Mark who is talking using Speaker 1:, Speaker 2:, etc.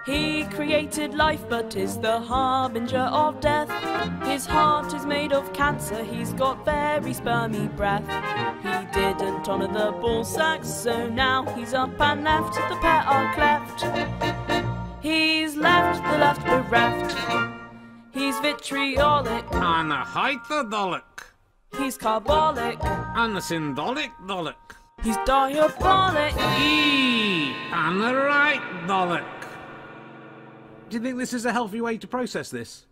Speaker 1: He created life but is the harbinger of death. His heart is made of cancer, he's got very spermy breath. He didn't honour the ball sacks, so now he's up and left, the pair are cleft. He's left the left bereft. He's vitriolic
Speaker 2: and the hyperbolic,
Speaker 1: he's carbolic
Speaker 2: and the syndolic dolic,
Speaker 1: he's diabolic.
Speaker 2: And the right bollock. Do you think this is a healthy way to process this?